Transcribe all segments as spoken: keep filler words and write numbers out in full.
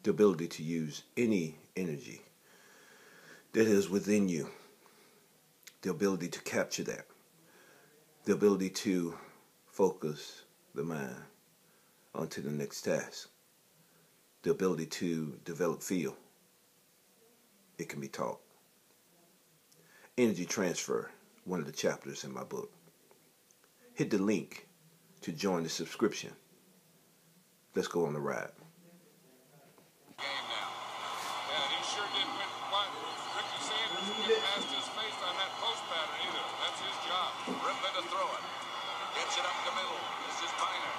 the ability to use any energy that is within you, the ability to capture that, the ability to focus the mind onto the next task, the ability to develop feel. It can be taught. Energy transfer, one of the chapters in my book. Hit the link to join the subscription. Let's go on the ride. Game now. Yeah, he sure did win. What? Ricky Sanders didn't get past his face on that post pattern either. That's his job. Ripping to throw it. Gets it up the middle. This is Byner.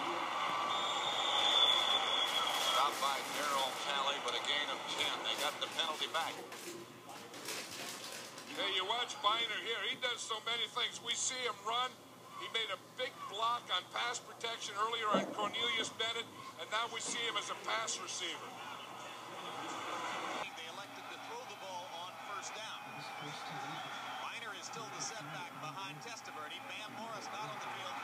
Stopped by Darryl Talley, but a gain of ten. They got the penalty back. Hey, you watch Byner here. He does so many things. We see him run. He made a big block on pass protection earlier on Cornelius Bennett, and now we see him as a pass receiver. They elected to throw the ball on first down. Byner is still the setback behind Testaverde. Bam Morris not on the field.